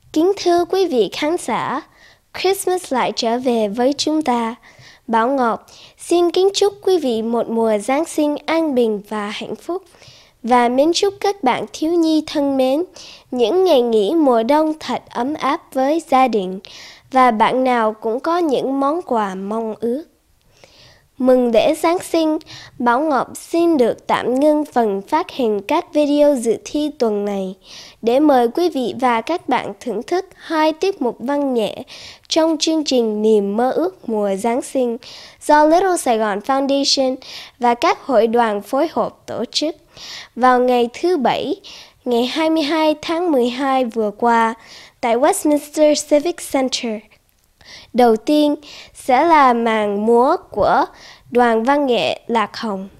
Kính thưa quý vị khán giả, Christmas lại trở về với chúng ta. Bảo Ngọc xin kính chúc quý vị một mùa Giáng sinh an bình và hạnh phúc. Và mến chúc các bạn thiếu nhi thân mến, những ngày nghỉ mùa đông thật ấm áp với gia đình. Và bạn nào cũng có những món quà mong ước. Mừng lễ Giáng sinh, Bảo Ngọc xin được tạm ngưng phần phát hành các video dự thi tuần này để mời quý vị và các bạn thưởng thức 2 tiết mục văn nghệ trong chương trình Niềm mơ ước mùa Giáng sinh do Little Saigon Foundation và các hội đoàn phối hợp tổ chức vào ngày thứ Bảy, ngày 22 tháng 12 vừa qua tại Westminster Civic Center. Đầu tiên sẽ là màn múa của đoàn văn nghệ Lạc Hồng.